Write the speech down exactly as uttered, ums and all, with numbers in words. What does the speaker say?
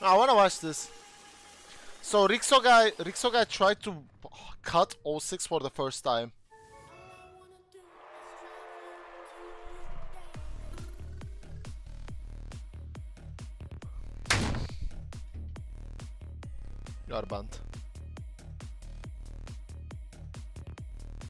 I wanna watch this. So Rixo guy, Rixo guy tried to cut oh six for the first time. You are banned.